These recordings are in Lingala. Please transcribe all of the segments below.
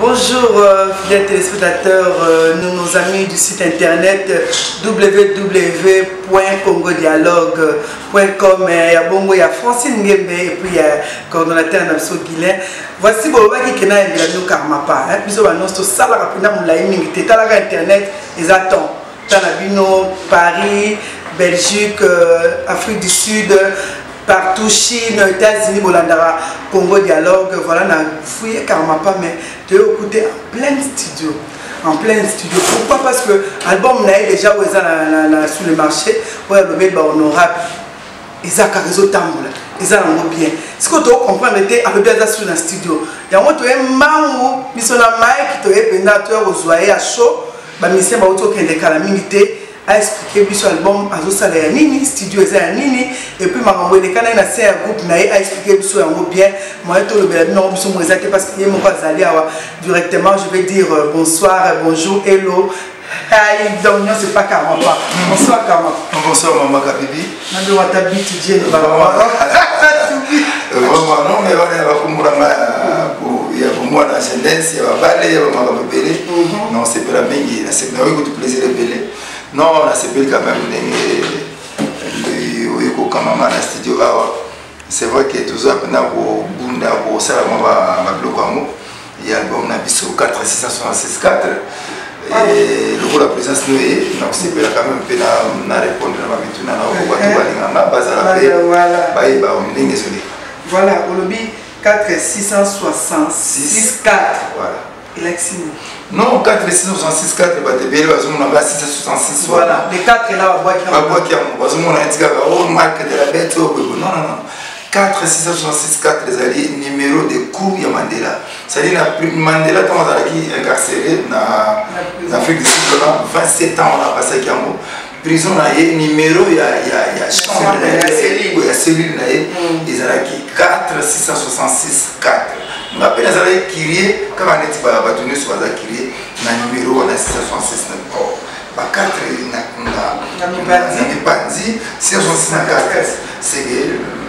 Bonjour fidèles téléspectateurs, nos amis du site internet www.congodialogue.com. Il y a Bongo, il y a Francine Ngembe et puis il y a coordonnateur Namso Guilin. Voici Boba qui est là et nous Karmapa. Puis on annonce tout ça, la rapide, on l'a mis, tu es à internet, ils attendent. Tanabino, Paris, Belgique, Afrique du Sud. Partout, Chine, États-Unis, Bolandara, Congo Dialogue, voilà, on a fouillé Karmapa, mais tu es écouté en plein studio. En plein studio. Pourquoi? Parce que l'album est déjà sur le marché, où il est honorable. Ils ont un réseau tambour, ils ont bien. Ce que tu comprends, c'est que tu es sur le studio. Il y a un mamou, qui sont là, qui te pénateur aux oreilles à chaud, mais c'est pas autre qu'un décalamité. A expliqué que l'album a un nini, studio est un nini, et puis ma maman est un groupe a expliqué que c'est bien. Moi, je suis parce que directement, je vais dire bonsoir, bonjour, hello. Donc, c'est pas Karmapa. Bonsoir, Karmapa. Bonsoir, Maman Kabibi. Je vais t'habituer. Vraiment, non, mais il y a pour moi l'ascendance, il y a balai, il y a non, c'est pas la même, c'est pas le plaisir de belé. Non, on a quand même le Kamama dans le studio. C'est vrai que tout ça, il y a l'album 4 et le la présence nous est, donc c'est quand même répondre voilà, au lobby 4 voilà. Non, 4 666 4 voilà, les 4 là, on voit qu'il y a marque de la bête. Non, 4 666 4 les alliés, numéro de coup de Mandela. C'est-à-dire que Mandela, quand on a incarcéré dans l'Afrique du Sud, 27 ans, on a passé à prison, il y a numéro, il y a chambre, il y a cellule, ils ont 4 666 4. On appelle les Kyrie, quand on est battu sur les Kyrie, on a numéro, on a 666 4, on a Bandi, 664, c'est le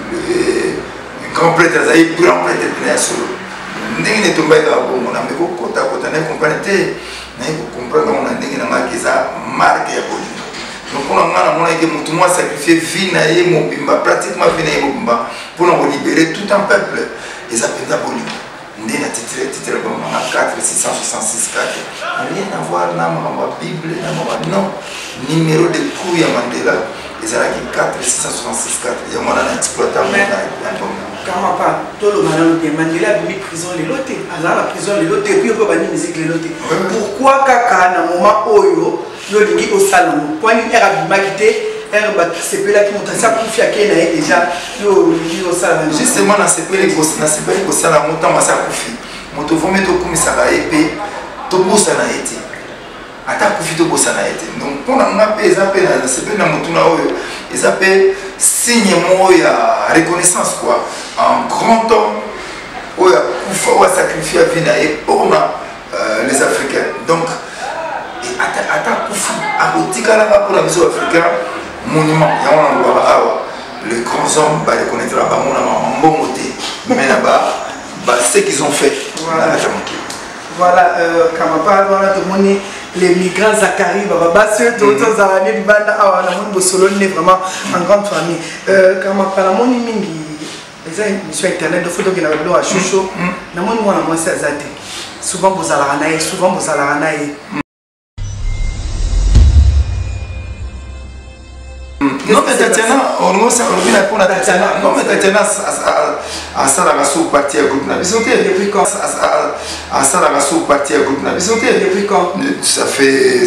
grand prêtre, le grand prêtre de la Solo. On a tombé là, on a mis beaucoup de temps, on a compris, on a dit que marque ya bolino. Donc on a dit que tout sacrifié vie pratiquement vie pour nous libérer tout un peuple. Et ça peut être bolino. On a titre 4 666 4. Rien à voir dans la Bible, non. Numéro de coup ya Mandela, et ça 4 666 4. Il y a mon exploitant. Karmapa, tout le monde de Mandela a mis prison les lotés. Alors la prison les lotés, puis on peut bannir musique les lotés. Pourquoi Kaka, dans le moment où il y a au salon, point une heure à Bimakité, c'est là qui monte ça pour faire qu'il y a déjà au salon. Justement, dans ces pays, au salon, montant ça pour faire. Mon tour, vous mettez au commissariat et puis, tout le monde a été. Attaque pour faire ça na été. Donc pour nous appeler ça appelle c'est bien dans mutuna oyo et ça peut signe moi ya reconnaissance quoi un grand homme oya kufa sacrifier vie na et pour les Africains. Donc attaque pour akotika la pour la vision africaine monument ya on va awa les grands hommes ba reconnaître ba mona mbomoté mais là-bas ce qu'ils ont fait voilà Karmapa voilà tout le monde les migrants Zachary, Baba, ceux d'autres années du banda, on a vraiment en grande famille. Karmapa, la moni mingi, les amis sur internet, de photos qui n'avaient pas à chouchou, na moni moi na moi c'est azate. Souvent vous allez souvent vous allez. Non mais Tatiana, on nous a revenu pour la Tatiana. Non mais Tatiana, à ça la sous partie à groupe na bisoté. Depuis quand? À ça la sous partie à groupe na bisoté. Depuis quand? Ça fait.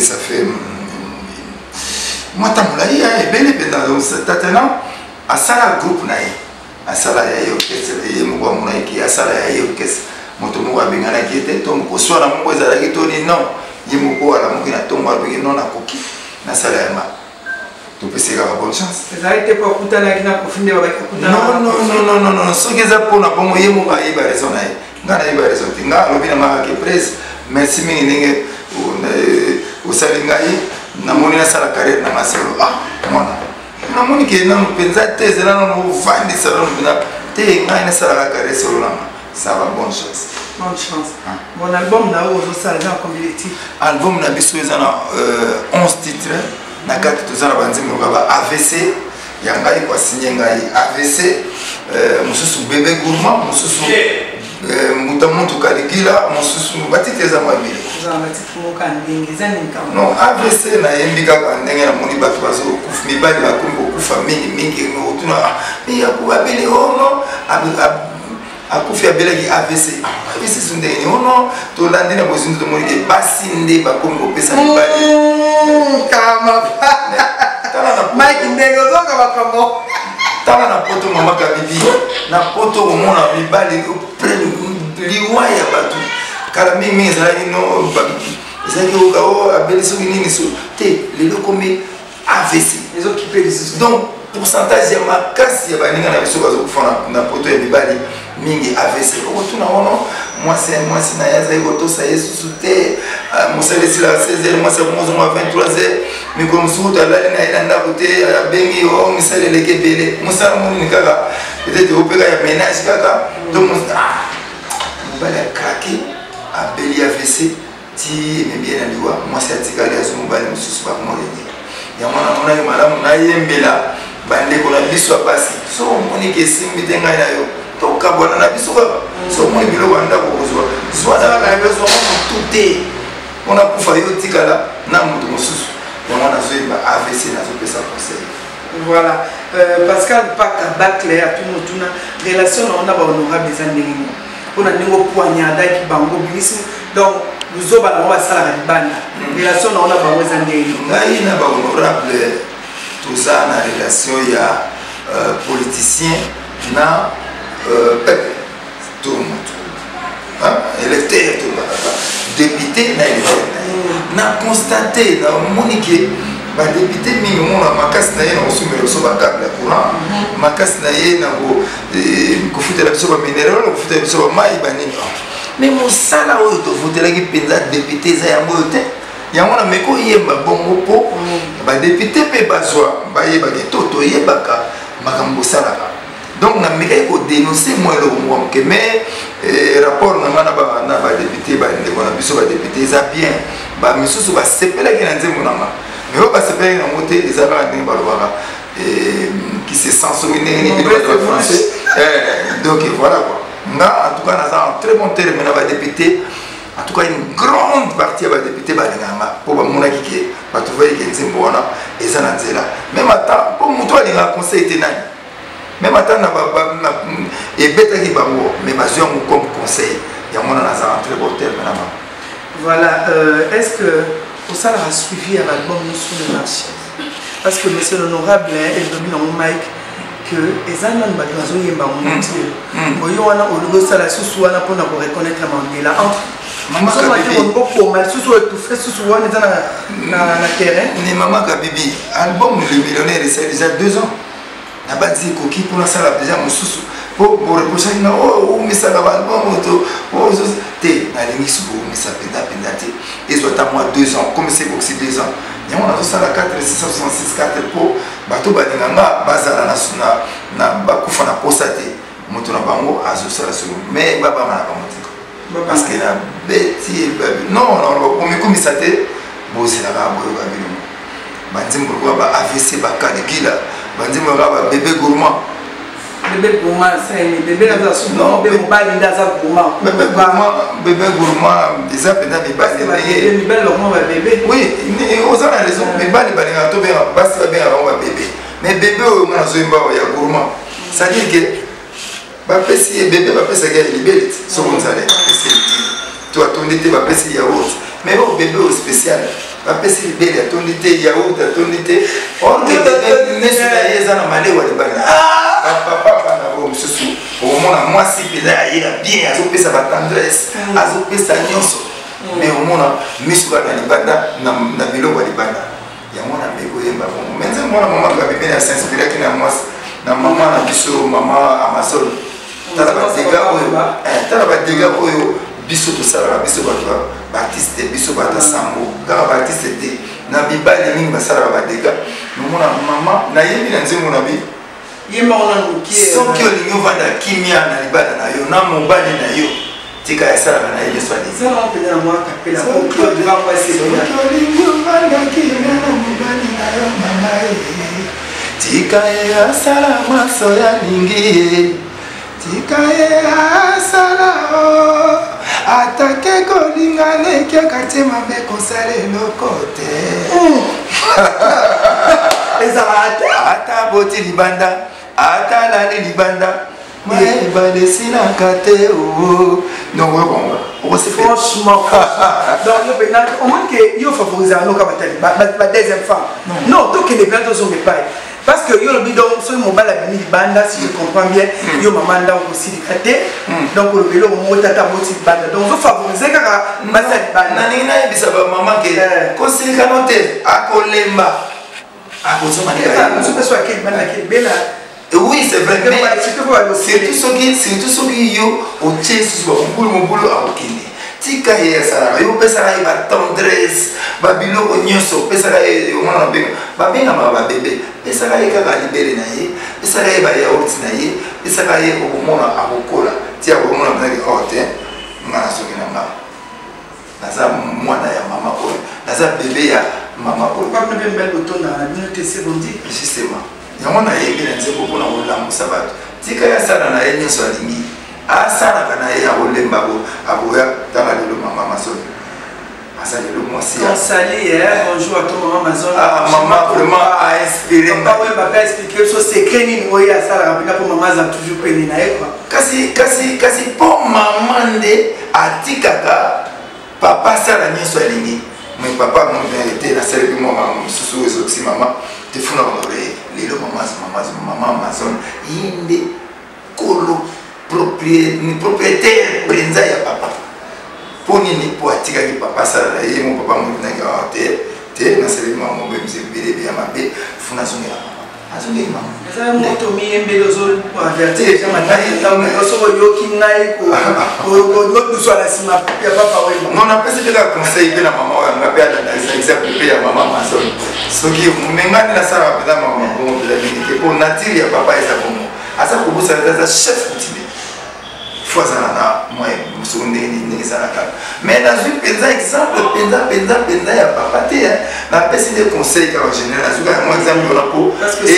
Moi t'as moulé et belle donc Tatiana, à ça la groupe na à ça la orchestre et moi mon qui à ça la orchestre. Mon tomo wa bengana qui était tom ko soit la mo ezala ki toni non. Yemo ko ala mo ki na tomo wa non na koki na ça la ma. Tu peux essayer d'avoir bonne chance. Vous arrêtez pour écouter la guinée pour finir avec non. Ce qui est pour nous, pour moi, il y a raison. Il y a raison. Il y a raison. Merci, mais au Salingaï, na moni na sala carrière na masolo. Ah, mona. Na moni que na pensa tese na no vandi salon na te na sala carrière solo na. Ça va bonne chance. Bonne chance. Mon album na ozo ça dans combien de titres? Album na biso ezana 11 titres. Na 4 tozana banzimbo ba AVC. Yangai kwa signé ngai AVC. Mususu bébé gourmand, mususu mutamuntu kaligila, mususu batite za mabili. Za batite mo kan ndingiza ninka. Non, AVC na yembika ka ndenge na moni batu bazo kufa mibali ba kumbo kufa mingi ngotuna. Ya kubabili ono akufia belagi AVC. AVC sundeni ono to landina bozindo moni ke basinde ba kumbo pesa mibali. Kama Mike ndego zonga bakamo. Tala na poto mama kabibi na poto omona mibali liwa ya batu kala mimi ezali no ezali o abeli soki nini so te lelo komi AVC les occupés des donc pourcentage ya makasi ya baninga na biso bazokufa na poto ya mibali mingi AVC okotuna ono mwasi na yaza ikotosa yesusu te mosalesi la 16h mwasi ya 23h mikolo mosuku talali na ye na ndako te abengi o misala eleki ebele mosala monini kaka peut-être opeka ya ménage kaka donc mobali akrake abeli AVC ti emebi ye na liwa mwasi atikali azo mobali mosusu bakomoleni yango namonaki malamu nayembela bandeko na biso ya basi so omoniki esimbi te ngai na yo tokabwana na biso kaka so omoni biloko ya ndako kozwa zwana na yo zwa motu te mpona kufa yo tikala na moto mosusu yango nazoyeba AVC nazopesa conseil. Voilà, Pascal Paka Bacle à tout le monde, relation on a honorable des années. On a niveau poignard qui bango bis donc nous avons la salle de bande. Relation on a bango des années. Ngai na ba honorable tout ça na relation ya politicien na peuple tout le monde. Hein, électeur tout le monde. Député na électeur. Na constaté na monique ba député mingi mona makasi na ye na osumela biso bakable ya courant makasi na ye na kofutela biso bamineral na kofutela biso bamai banini mais mosala oyo tovutelaki mpenza député eza yango oyo te yango na meko oyemba bongo mpo badéputé mpe bazwa bayebaki to toyebaka makambo osalaka donc na mekaki kodénonce mwa eloko mwa moke mais rapport na nga na badéputé bandeko na biso badéputé eza bien bamisusu basepelaki na nzembo na nga mais on va se faire un côté des arabes qui se sent sur une français. Donc voilà quoi. En tout cas, on a un très bon terme maintenant député. En tout cas, une grande partie va député pour mon qui va trouver qu'il y a une bonne et ça n'a pas. Même attends, pour mon toit, il y a un conseil ténal. Même attends, et bête qui va mourir, mais ma soeur comme conseil. Il y a un très bon terme maintenant. Voilà. Est-ce que pour ça, on a suivi à l'album Nous sur le marché. Parce que monsieur l'honorable est devenu dans mon mic que les gens n'ont pas besoin de mentir. On a au ça la sous pour reconnaître Mandela. Maman Kabibi. On a sous étouffé sous dans la terrain. Ni Maman Kabibi, album Le Millionnaire, c'est déjà 2 ans. On a pas dit coquille pour la salle déjà mon sous. Pour reprocher mais ça va album te na lingi subo mais ça pendate ils ont à moi 2 ans comme c'est aussi 2 ans et on a ça la 4 666 4 pour bato badinganga bazala na bakufa na posate moto na bango azo sala solo mais baba na bango parce que la bêtise non comme ça te bosi la ba boyo babino banzimbo kwa ba AVC ba kaligila banzimbo ba bébé gourmand bébé gourmand c'est bébé là ça non bébé bali là ça gourmand bébé gourmand des appels des bases bébé belle gourmand bébé oui aux a raison mais bali bali na to bien basi bien avant bébé mais bébé on a zo mba ya gourmand ça dit que ba pesi bébé ba pesa ga libéré so on ça pesi tu attendais te ba pesi yaourt mais bon bébé au spécial ba pesi libéré attendais te yaourt attendais te on te bébé ne se yeza na male wa libana papa na bo msusu au mona mwasi peza ya bien azopesa ba tendresse azopesa nyonso mais au mona misuka na libanda na biloko libanda ya mona meko yemba bon menze mona mama ka bébé na s'inspirer ki na mwasi na mama na biso mama Amazon tala ba dega oyo biso to sala biso ba artiste biso ba ta sambo ka ba artiste te na bibali mingi ba sala ba dega mona mama na yemi na nzemo na bi yema ona nukie soki olingi ovanda kimia na libala na yo na mobali na yo tika ya sala na ye so ali ça on peut dans moi capella pour que tu vas passer tika ya sala maso ya lingi tika ya sala atake kolinga leki kati mabe kosale lokote ezalate ata boti libanda ata lali libanda mais balesina kate o non on se fait franchement donc le pénal au moins que yo favoriser no ka batali ba deuxième femme non donc les plans sont pas parce que yo le bidon so mo bala bini banda si je comprends bien yo maman nda aussi dikate donc le vélo mo tata boti banda donc vous favoriser kaka basali banda nani na ebisa ba maman ke ko silika note akolemba akozoma ni ka je peux soit quel banda quel bela oui c'est vrai mais surtout ce qui yo au tient sur mon boulot à okine tika ya sala yo pesa ra ba tendresse ba biloko nyoso pesa ra yo mona benga ba benga ba bébé pesa ra ka ba libéré na ye pesa ra ba yaourt na ye pesa ra ye ko mona akokola tia ko mona na ke ote ngana soki na nga naza mwana ya mama ko naza bébé ya mama ko pas me belle autonome na minute seconde justement yango na yebi na nzembo mpona kolamusa bato tika ya sala na ye nyonso alingi asalaka na ye ya kolemba aboya tala lelo mama masoni asa lelo mwasi bonjour à ton maman Amazon maman vraiment a inspiré papa oui papa expliquer so secret nini oyo asalaka mpena po mama aza toujours pene na ye quoi kasi mpo mama nde atikaka papa asala nyonso alingi mais papa ete nasalebi mwa mosusu ezokisi mama tefuna kolole lelo mama Amazon yinde kolo propriétaire brenza ya papa pour nini po atikaki papa sala ye mon papa mo nanga te nasalebi mama mo bemse bele bien mabe funa zongela mama azongeli mama ça moto mi embelo zo avertir kama ngai donc so yoki ngai ko no so la sima ya papa we non apesi peka conseil pe na mama wa ngabe ala na exemple pe ya mama Amazon soki mungengani na sala peda mama ko bila ni ko nature ya papa esa komo asa ko busa za chef coutumier foisana na moi musunde ni salaka mais dans une penza exemple penza ya papa te na pesi des conseils en général azuka moi exemple na po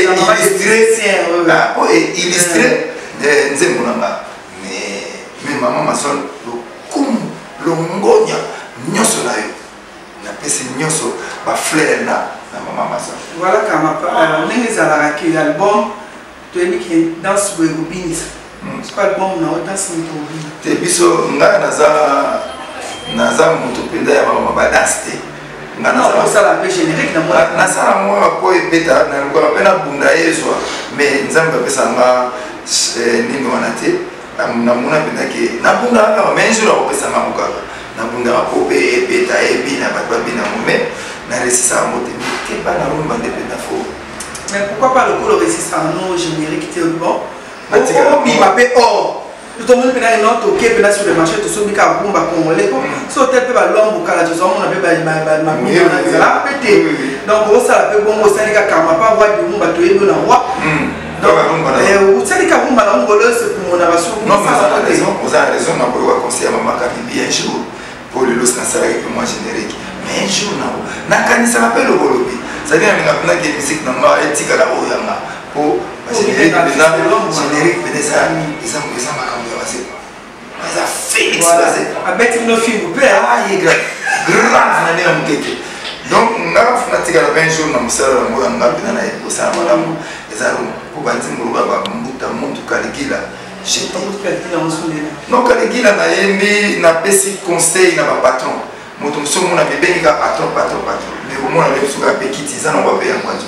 illustrer nzembo nanga mais mama Amazon lokumu longonya nyoso na yo na pesi nyoso ba fleur na mama Amazon voilà kama ndenge zalaka ki album to emi danse boye kobinisa c'est pas album na danse ni kobinisa te biso nga naza moto mpenza ya mama badanse te nga nasala pe générique na moi nasala mwa po ebeta naluka mpe nabunda yezwa mais nzambe apesa nga nini wana te namona mpendake nabundaka kaka mais jour akopesanga ngo kaka nabundaka po mpe ebeta ebina bato babinango mais naresisaka ngo te ke bana rumba nde mpenza fo mais pourquoi pas le coloriser ça non générique te bon bima pe or tout le monde peut aller non toquer peut sur le marché tout ce qui a bomba congolais so tel peut ba lombo kala tout ça on a peut ba la pété donc ça la peut bon ça les kama pas voir du bomba to yebo na wa donc ça les ka bomba na ngolo c'est pour mon abasso non mais vous avez raison na ko conseiller mama ka bien jour pour le los na sala que moi générique mais un jour na kanisa appelle le bolobi ça dit na que musique na ma etika la oyanga pour générique peneza isa makambo ya wase eza Félix wase abeti no film pe ye grave na ne mukeke donc nga funa tika la 20 jours na musala ngo nga pena na ebosa malamu eza ko banzimbo ba mbuta muntu kaligila j'étais non kaligila na yembi na pesi conseil na ba patron moto musomo na bebengi ka patron mais au moins le suka pekiti za no ba pe yango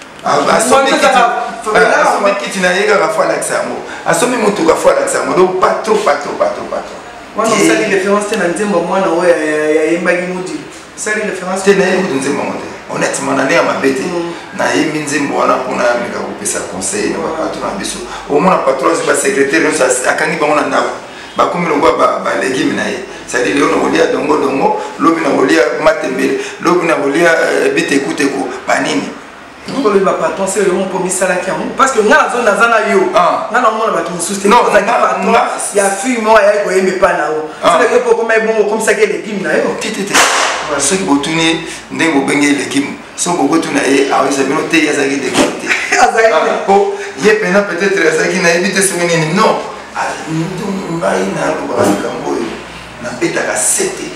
asome kiti na yega kafwa laksango asome mutu kafwa laksango donc pas trop wana osali référence te na nzembo mwana oyo yayembaki mudi osali référence te na ye kutu nzembo ngo te honnêtement na ndenge mabe te nayembi nzembo wana mpona yameka kopesa conseil na bapatron na biso omona patron azi basecrétaire nyonso akangi bango na ndako bakomi longo balegime na ye c'est-à-dire leo nakolia dongo lobi nakolia matembele lobi nakolia bitekuteko banini Pourquoi le patron c'est le premier salaire qui parce que nga zone nazana yo nga na mona bato mususte non ça qui patron ya fille moi ya ko yeme pa na o c'est que pour comme bon comme ça que l'équipe na yo tete ce qui botuni ndenge bobenge l'équipe so botuna e a ça bino te ya zaki de côté po ye pena peut-être ya zaki na ebite souvenir non ngai na lo ba kambo na beta ka 7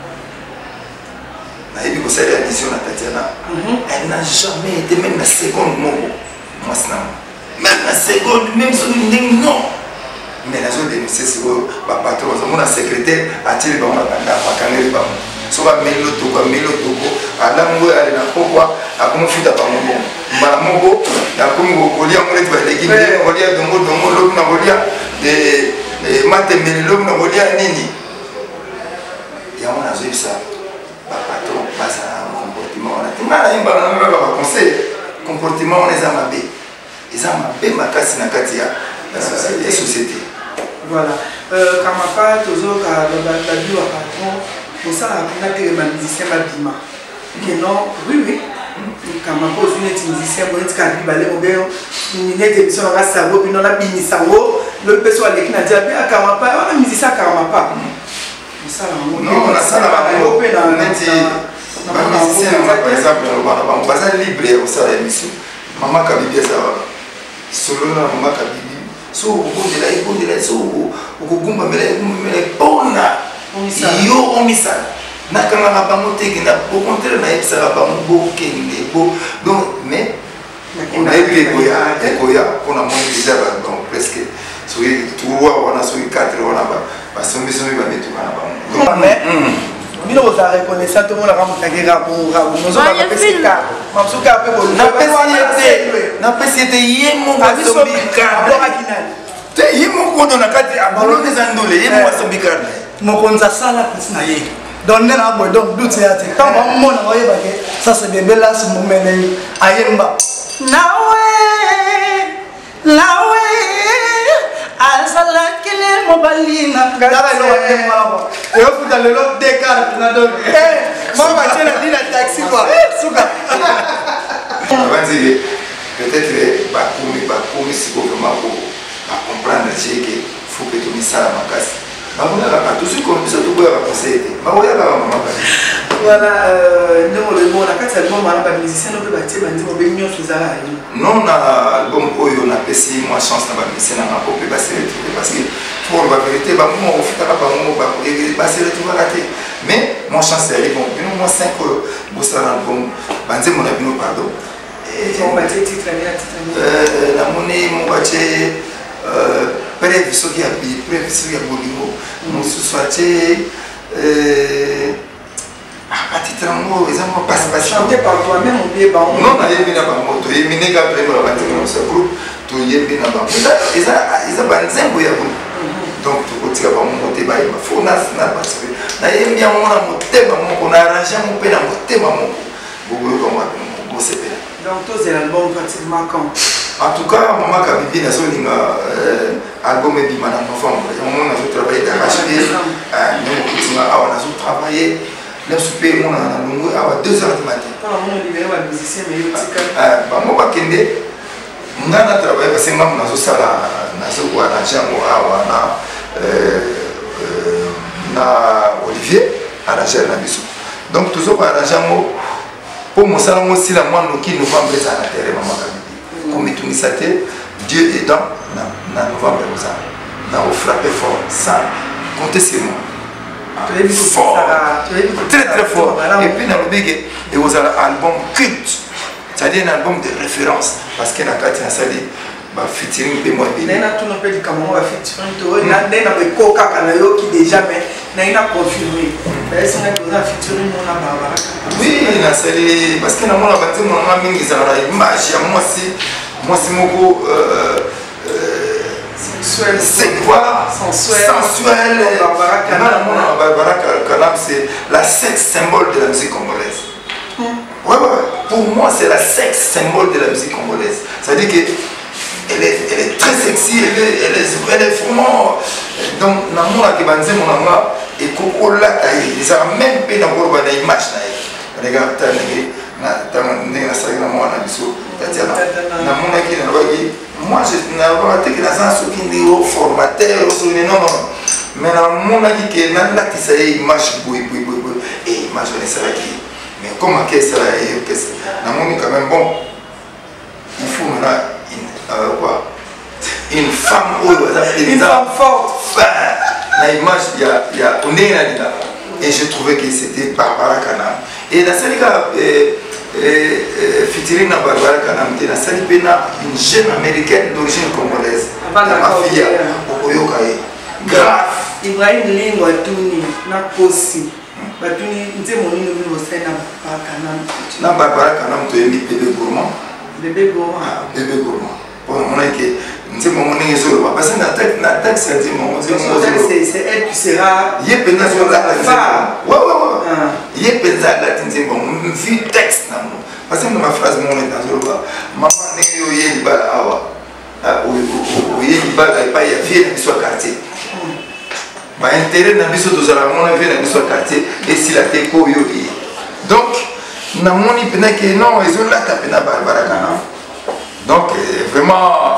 elle n'a jamais été même la seconde mot. Même la seconde, même sur une non. Mais la zone de nous, c'est le patron, mon secrétaire a tiré dans la bande, a canné le bambou. Soit Melo Togo, à l'amour, à la pourquoi, à comment fuir d'abord mon bon. Maman, à comment vous vouliez, on est l'équipe, on voulait de mots, l'homme n'a voulu, de maths, mais l'homme n'a voulu, nini. Et on a vu ça. Patron passe à un comportement on a conseil comportement on les a mabé ils ont mabé ma casse na katia la société voilà comme pas toujours la bio patron pour ça on a que les musiciens babima que non oui comme pose une musicien bon tu as balé au bien une émission on va savoir puis on a bini sango le perso avec na dia bien comme pas on a musicien comme pas non, on a ça là-bas. Par exemple, on va libre au salaire mission. Maman Kabibi, ça va. Solo, maman Kabibi. So, au bout de la, so, au Gumba, mais bona. Yo, on y ça. Nakanga Bamote, qui n'a pas contraire, n'a pas beau, donc, mais, on a eu les Goya, on a monté déjà, donc presque. Soyez 3, on a soyez 4, on a pas. Nous avons reconnaissance, tout le monde a remarqué que nous Alzala kele mobalina dara lo demwa e o futa le lo de car na do mama tena dina taxi quoi suka avancer peut-être ba komi si vraiment pour comprendre que faut que tu me ça ma casse ba on a tout ce qu'on peut tout boire conseiller ba on a maman voilà nous le mot la carte album on a pas musicien on peut bâtir bandi on benyo fizala non na album oyo na pesi moi chance na ba musicien na ko pe passer parce que pour la vérité ba mo ofita ba mo ba passer tout va rater mais moi chance c'est bon nous moi 5 bossa album bandi mon abino pardon et on va titre la monnaie mon baché bref ce qui a bi bref ce qui a bolingo mon souhaité à titre en ils ont pas chanté par toi-même ou bien non on a bien na moto et miné ka prendre la bande dans ce groupe tout y est bien na ils a banzembo ya groupe donc tout côté ba monter ba il faut na parce que na yembi ya mona motema moko na arranger mon pe na motema moko bobo ko moi bo sepe donc tous les albums pratiquement quand en tout cas maman Kabibi na so linga album et bimana novembre on a travaillé d'arracher nous continuer à on a travaillé le super mon a longo à 2h du matin quand on libéré les musiciens mais yo tika ba mo ba kende ngana travailler parce que ngam na so sala na so ko arranger mo awa na Olivier arranger na biso donc toujours arranger mo pour mon salon aussi la moi no ki novembre ça na terre maman Kabibi comme tout ça Dieu est dans na novembre ça na au frapper fort ça comptez sur moi fort très très fort et puis dans le big et vous avez un album culte c'est-à-dire un album de référence parce que la carte a sali ba featuring de moi bien na tout non peut dire comment va featuring to na na be ko kaka na yo qui déjà mais na ina confirmé est-ce que na featuring on a Barbara oui na sali parce que na mona banzi mona mingi za la image ya moi si moko sensuel, voilà, sensuel. Barbara Kanam, c'est la sexe symbole de la musique congolaise. Ouais, pour moi, c'est la sexe symbole de la musique congolaise. C'est-à-dire qu'elle est très sexy, elle est vraiment. Donc, dans mon akébanze, mon amour, et Coco là, ils ont même pas dans l'image. Regarde, ndenge nasalaki na mwana biso tatiana namonaki nalobaki moi nalobaka teke naza soki ndenge formateur soki non mais namonaki ke nalatisa ye image boye image wana esalaki mais comme ake esala ye okesa namoni quand même bon il faut maintenant quoi une femme une femme forte na image ya ondenge nalinga et je trouvais que c'était Barbara Kanam et nasali ka featuring na Barbara Kanam te nasali pe na une jeune américaine d'origine congolaise ma fille okoyoka ye grave Ibrahim Lingo atuni na kosi batuni nze monino bino sena na Barbara Kanam to yemi bébé gourmand bon on a que nze mon ngi zo ba parce que na texte nze mon c'est elle qui sera ye penza zo la ouais ye penza la nze mon vu texte na mo parce que ma phrase mon est dans zo ba maman ngi yo ye ba awa o ye ba pa ya vie na soit quartier ba intérêt na biso to za la mon vie na soit quartier et si la teko yo yi donc na moni pena que non ils ont la tapé na Barbara Kanam donc vraiment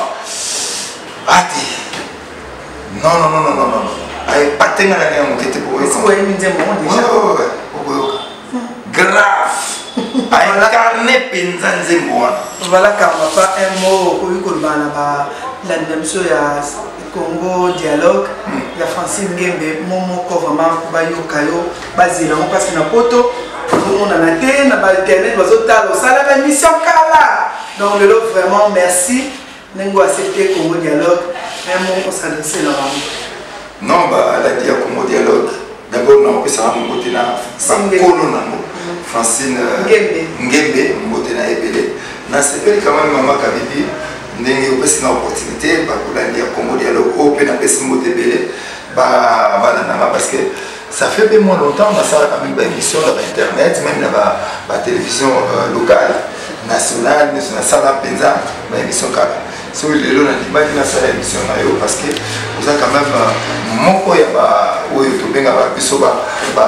non ay patenga na ngai mokete po est-ce que vous avez mon déjà grave ay carnet penza nzembo wana voilà car papa un mot ko ko bana ba la ndamso ya Congo dialogue ya Francine Ngembe momo ko vraiment ba yokayo bazila mo parce que na poto on a naté na ba internet bazotala sala ba mission kala donc le lot vraiment merci nengo accepter Congo dialogue un mot pour s'adresser là non bah la dia Congo dialogue d'abord non que ça mon côté na kolo na Francine Ngembe mbote na ebele na sepeli quand même maman Kabibi ndenge opesi na opportunité ba kolandi ya Congo dialogue open na pesi mbote ebele ba voilà parce que ça fait bien moins longtemps on a ça quand même une émission sur internet même là la télévision locale nationale na sala penza ba émission kala so le lo na dimaki na sala émission na yo parce que vous avez quand même moko ya ba oyo to benga ba biso ba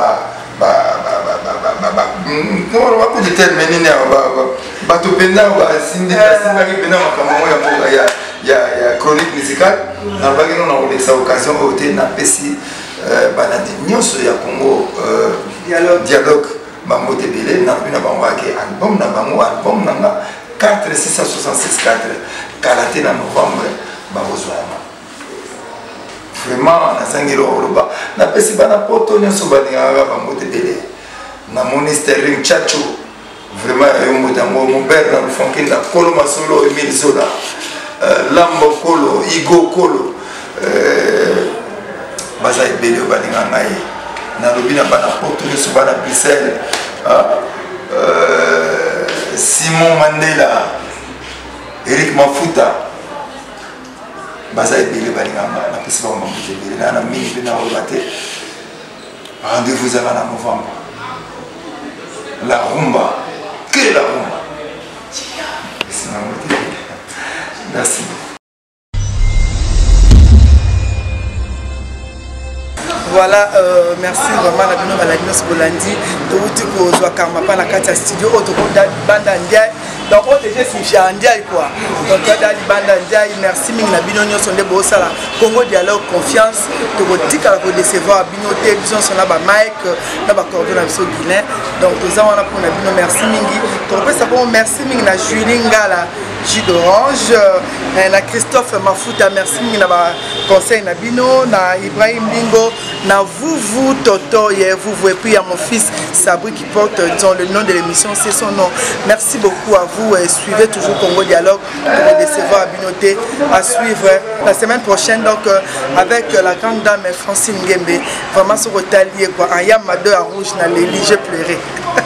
non on va pas déterminer ba to penza ba sindi ki penza makamo ya moka ya chronique musicale na ba ki non na occasion au te na pesi banandi nyonso ya Congo dialogue bambote belé na bina bangwake album na bango album nanga 4666 kalaté na novembre bazozwana vraiment na sangiro oloba na pesi bana poto nyonso baninga bambote belé na monastère Chacho vraiment yo motango mon père na fonkinda kolo masolo Emile Zola Lambo Kolo Igo Kolo baza ebele balinga ngai na lobi na bana poto nyonso bana Bruxelles Simon Mandela Eric Mafuta baza ebele balinga na pesi ba mambo ebele na mingi pe na olate rendez-vous à la novembre la rumba que la rumba merci. Voilà, merci vraiment la bino balagino Bolandi touti ko zwa karma pa na kati ya studio auto banda ndiaye donc on déjà signifié ndiaye quoi donc da li banda ndiaye merci mingi na bino nyonso nde bo sala Congo dialogue confiance to ko tika la ko décevoir bino te biso sona ba mic na ba coordonnateur biso Guilain donc toza wana pour na bino merci mingi to pesa bon merci mingi na Julie Ngala jus d'orange na Christophe Mafuta merci mingi na ba conseil na bino na Ibrahim Lingo na vous Toto et vous et puis à mon fils Sabri qui porte dans le nom de l'émission c'est son nom. Merci beaucoup à vous et suivez toujours Congo Dialogue pour décevoir à Binoté à suivre la semaine prochaine donc avec la grande dame Francine Ngembe vraiment sur Otalier quoi un Yamado à rouge na Léli j'ai pleuré.